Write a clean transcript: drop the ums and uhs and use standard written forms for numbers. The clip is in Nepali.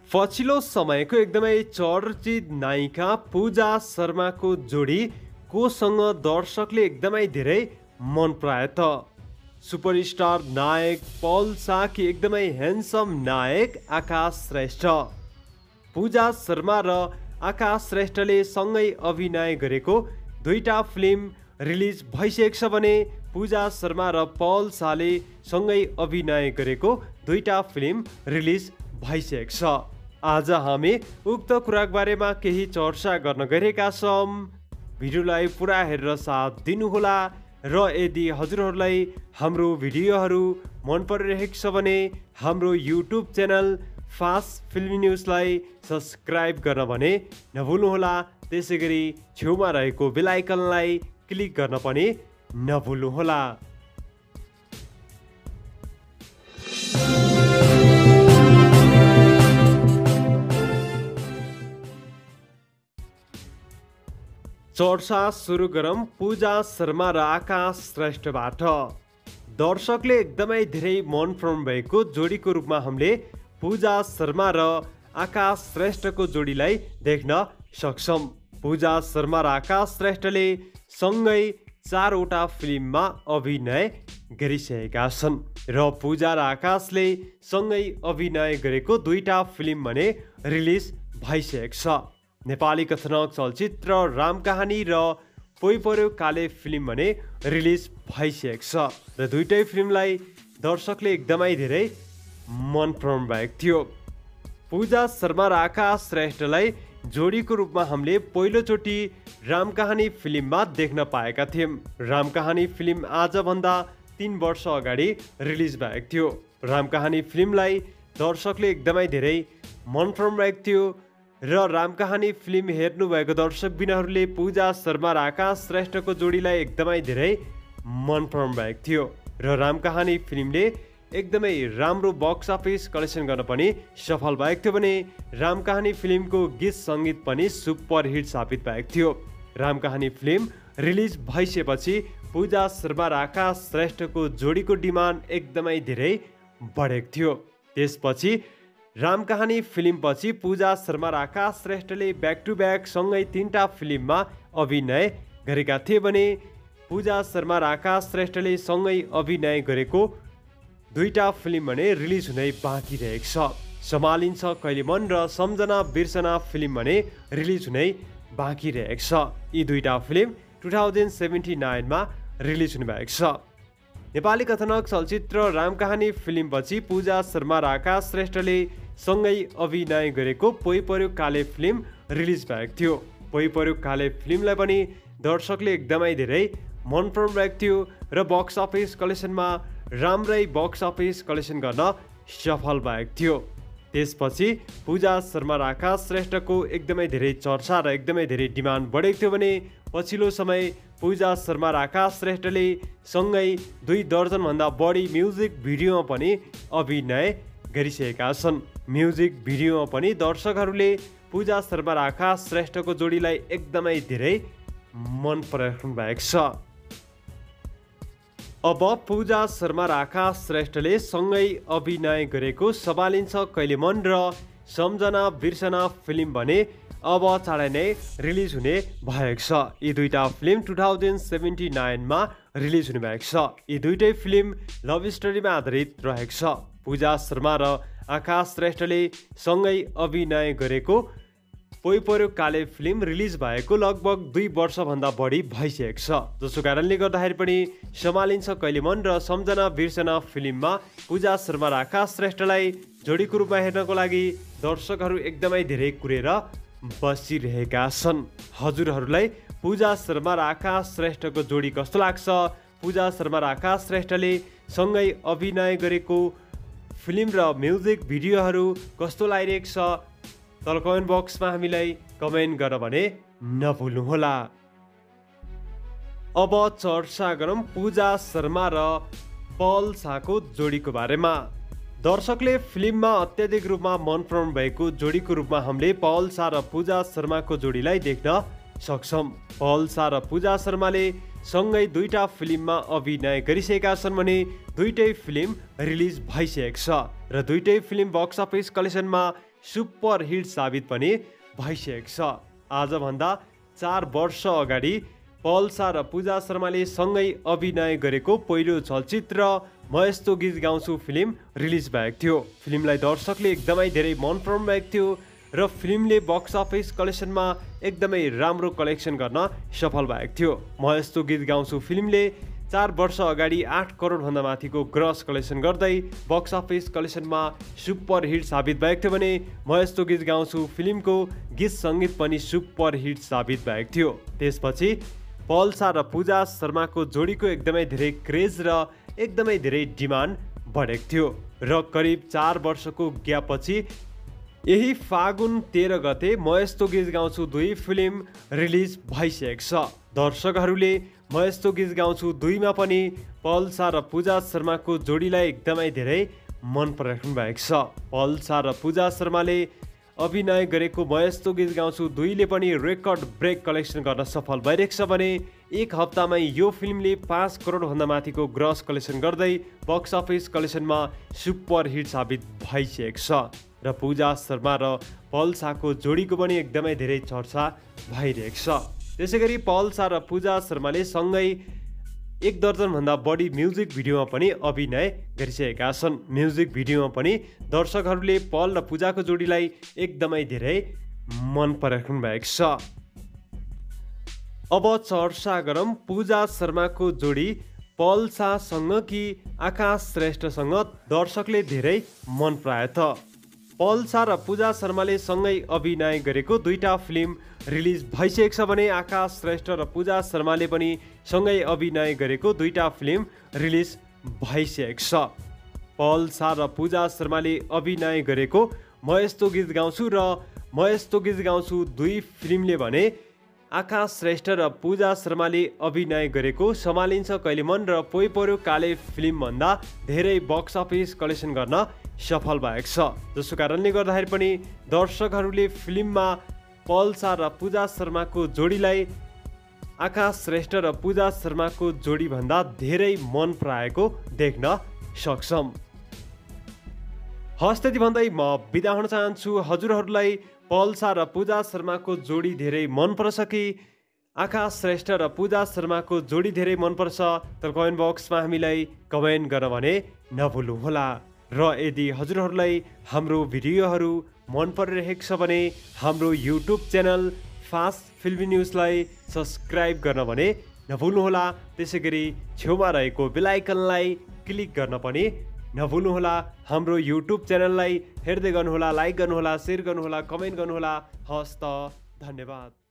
पछिल्लो समयको एकदमै चर्चित नायिका पूजा शर्माको जोडी कोसँग दर्शकले एकदमै धेरै मन पराए त। सुपरस्टार नायक पल साकी एकदमै ह्यान्डसम नायक आकाश श्रेष्ठ। पूजा शर्मा र आकाश श्रेष्ठले सँगै अभिनय गरेको दुईटा फिल्म रिलिज भइसकेको छ भने पूजा शर्मा र पल शाहले सँगै अभिनय गरेको दुईटा फिल्म रिलिज भइसकेको छ। आज हामी उक्त कुराको बारेमा केही चर्चा गर्न गइरहेका छौँ। भिडियोलाई पुरा हेरेर साथ दिनुहोला र यदि हजुरहरूलाई हाम्रो भिडियोहरू मन परिरहेको छ भने हाम्रो युट्युब च्यानल फास्ट फिल्मी न्युजलाई सब्सक्राइब गर्न भने नभुल्नुहोला। त्यसैगरी छेउमा रहेको बेल आइकनलाई क्लिक गर्न पनि नभुल्नुहोला। चर्चा सुरु गरौँ पूजा शर्मा र आकाश श्रेष्ठबाट। दर्शकले एकदमै धेरै मन पराउनु भएको जोडीको रूपमा हामीले पूजा शर्मा र आकाश श्रेष्ठको जोडीलाई देख्न सक्छौँ। पूजा शर्मा र आकाश श्रेष्ठले सँगै 4वटा फिल्ममा अभिनय गरिसकेका छन् र पूजा र आकाशले सँगै अभिनय गरेको दुईटा फिल्म भने रिलिज भइसकेको छ। नेपाली कथनक चलचित्र राम कहानी र पोइ पर्यो काले फिल्म भने रिलिज भइसकेको छ र दुईटै फिल्मलाई दर्शकले एकदमै धेरै मन पराउनु भएको थियो। पूजा शर्मा र आकाश श्रेष्ठलाई जोडीको रूपमा हामीले पहिलोचोटि राम कहानी फिल्ममा देख्न पाएका थियौँ। राम कहानी फिल्म आजभन्दा 3 वर्ष अगाडि रिलिज भएको थियो। राम कहानी फिल्मलाई दर्शकले एकदमै धेरै मन पराउनु भएको थियो र राम कहानी फिल्म हेर्नुभएको दर्शकबिनहरूले पूजा शर्मा र आकाश श्रेष्ठको जोडीलाई एकदमै धेरै मन पराउनु भएको थियो र राम कहानी फिल्मले एकदमै राम्रो बक्स अफिस कलेक्सन गर्न पनि सफल भएको थियो भने राम कहानी फिल्मको गीत सङ्गीत पनि सुपर हिट साबित भएको थियो। राम कहानी फिल्म रिलिज भइसकेपछि पूजा शर्मा र आकाश श्रेष्ठको जोडीको डिमान्ड एकदमै धेरै बढेको थियो। त्यसपछि राम कहानी फिल्मपछि पूजा शर्मा र आकाश श्रेष्ठले ब्याक टु ब्याक सँगै 3टा फिल्ममा अभिनय गरेका थिए भने पूजा शर्मा र आकाश श्रेष्ठले सँगै अभिनय गरेको दुईटा फिल्म भने रिलिज हुनै बाँकी रहेको छ। सम्हालिन्छ कहिले मन र सम्झना बिर्सना फिल्म भने रिलिज हुनै बाँकी रहेको छ। यी दुईटा फिल्म 2079 मा रिलिज हुनुभएको छ। नेपाली कथनक चलचित्र राम कहानी फिल्मपछि पूजा शर्मा र आकाश श्रेष्ठले सँगै अभिनय गरेको पोइ पर्यो काले फिल्म रिलिज भएको थियो। पोइ पर्यो काले फिल्मलाई पनि दर्शकले एकदमै धेरै मन पराउनु भएको थियो र बक्स अफिस कलेक्सनमा राम्रै बक्स अफिस कलेक्सन गर्न सफल भएको थियो। त्यसपछि पूजा शर्मा र आकाश श्रेष्ठको एकदमै धेरै चर्चा र एकदमै धेरै डिमान्ड बढेको थियो भने पछिल्लो समय पूजा शर्मा र आकाश श्रेष्ठले सँगै 2 दर्जनभन्दा बढी म्युजिक भिडियोमा पनि अभिनय गरिसकेका छन्। म्युजिक भिडियोमा पनि दर्शकहरूले पूजा शर्मा र आकाश श्रेष्ठको जोडीलाई एकदमै धेरै मन पराउनु भएको छ। अब पूजा शर्मा र आकाश श्रेष्ठले सँगै अभिनय गरेको सम्हालिन्छ कहिले मन र सम्झना बिर्सना फिल्म भने अब चाँडै नै रिलिज हुने भएको छ। यी दुईटा फिल्म 2079 मा रिलिज हुने भएको छ। यी दुईटै फिल्म लभ स्टोरीमा आधारित रहेको छ। पूजा शर्मा र आकाश श्रेष्ठले सँगै अभिनय गरेको पोइ पर्यो काले फिल्म रिलिज भएको लगभग 2 वर्षभन्दा बढी भइसकेको छ। जसको कारणले गर्दाखेरि पनि सम्हालिन्छ कहिले मन र सम्झना बिर्सना फिल्ममा पूजा शर्मा र आकाश श्रेष्ठलाई जोडीको रूपमा हेर्नको लागि दर्शकहरू एकदमै धेरै कुरेर बसिरहेका छन्। हजुरहरूलाई पूजा शर्मा र आकाश श्रेष्ठको जोडी कस्तो लाग्छ? पूजा शर्मा र आकाश श्रेष्ठले सँगै अभिनय गरेको फिल्म र म्युजिक भिडियोहरू कस्तो लागिरहेको छ? तल कमेन्ट बक्समा हामीलाई कमेन्ट गर्न भने नभुल्नुहोला। अब चर्चा गरौँ पूजा शर्मा र पल शाहको जोडीको बारेमा। दर्शकले फिल्ममा अत्याधिक रूपमा मन पराउनु भएको जोडीको रूपमा हामीले पल शाह र पूजा शर्माको जोडीलाई देख्न सक्षम। पल्सा र पूजा शर्माले सँगै दुईटा फिल्ममा अभिनय गरिसकेका छन् भने दुईटै फिल्म रिलिज भइसकेको छ र दुईटै फिल्म बक्स अफिस कलेक्सनमा सुपर हिट साबित पनि भइसकेको छ। आजभन्दा 4 वर्ष अगाडि पल्सा र पूजा शर्माले सँगै अभिनय गरेको पहिलो चलचित्र म यस्तो गीत गाउँछु फिल्म रिलिज भएको थियो। फिल्मलाई दर्शकले एकदमै धेरै मन पराउनु भएको थियो र फिल्मले बक्स अफिस कलेक्सनमा एकदमै राम्रो कलेक्सन गर्न सफल भएको थियो। म यस्तो गीत गाउँछु फिल्मले 4 वर्ष अगाडि 8 करोडभन्दा माथिको ग्रस कलेक्सन गर्दै बक्स अफिस कलेक्सनमा सुपर हिट साबित भएको थियो भने म यस्तो गीत गाउँछु फिल्मको गीत सङ्गीत पनि सुपर हिट साबित भएको थियो। त्यसपछि पल्सा र पूजा शर्माको जोडीको एकदमै धेरै क्रेज र एकदमै धेरै डिमान्ड बढेको थियो र करिब 4 वर्षको ग्यापपछि यही फागुन 13 गते म यस्तो गीत गाउँछु 2 फिल्म रिलिज भइसकेको छ। दर्शकहरूले म यस्तो गीत गाउँछु 2 मा पनि पल्सा र पूजा शर्माको जोडीलाई एकदमै धेरै मन पराउनु भएको छ। पल्सा र पूजा शर्माले अभिनय गरेको म यस्तो गीत गाउँछु 2 ले पनि रेकर्ड ब्रेक कलेक्सन गर्न सफल भइरहेको छ भने एक हप्तामै यो फिल्मले 5 करोडभन्दा माथिको ग्रस कलेक्सन गर्दै बक्स अफिस कलेक्सनमा सुपर हिट साबित भइसकेको छ र पूजा शर्मा र पल्साको जोडीको पनि एकदमै धेरै चर्चा भइरहेको छ। त्यसैगरी पल्सा र पूजा शर्माले सँगै 1 दर्जनभन्दा बढी म्युजिक भिडियोमा पनि अभिनय गरिसकेका छन्। म्युजिक भिडियोमा पनि दर्शकहरूले पल र पूजाको जोडीलाई एकदमै धेरै मन पराउनु भएको छ। अब चर्चा गरौँ पूजा शर्माको जोडी पल्सासँग कि आकाश श्रेष्ठसँग दर्शकले धेरै मन पराए त। पल्सा र पूजा शर्माले सँगै अभिनय गरेको 2टा फिल्म रिलिज भइसकेको छ भने आकाश श्रेष्ठ र पूजा शर्माले पनि सँगै अभिनय गरेको 2टा फिल्म रिलिज भइसकेको छ। पल्सा र पूजा शर्माले अभिनय गरेको म यस्तो गीत गाउँछु र म यस्तो गीत गाउँछु 2 फिल्मले भने आकाश श्रेष्ठ र पूजा शर्माले अभिनय गरेको सम्हालिन्छ कहिले मन र पोइ पर्यो काले फिल्मभन्दा धेरै बक्स अफिस कलेक्सन गर्न सफल भएको छ। जसको कारणले गर्दाखेरि पनि दर्शकहरूले फिल्ममा पल्सा र पूजा शर्माको जोडीलाई आकाश श्रेष्ठ र पूजा शर्माको जोडीभन्दा धेरै मन पराएको देख्न सक्छौँ। हस् त्यति भन्दै म बिदा हुन चाहन्छु। हजुरहरूलाई पल्सा र पूजा शर्माको जोडी धेरै मन पर्छ कि आकाश श्रेष्ठ र पूजा शर्माको जोडी धेरै मन पर्छ त कमेन्ट बक्समा हामीलाई कमेन्ट गर्न भने नभुल्नुहोला। र यदि हजुरहरूलाई हाम्रो भिडियोहरू मन परिरहेको छ भने हाम्रो युट्युब च्यानल फास्ट फिल्मी न्युजलाई सब्सक्राइब गर्न भने नभुल्नुहोला। त्यसै गरी छेउमा रहेको बेल आइकनलाई क्लिक गर्न पनि नभुल्नुहोला। हाम्रो युट्युब च्यानललाई हेर्दै गर्नुहोला, लाइक गर्नुहोला, सेयर गर्नुहोला, कमेन्ट गर्नुहोला। हस्त धन्यवाद।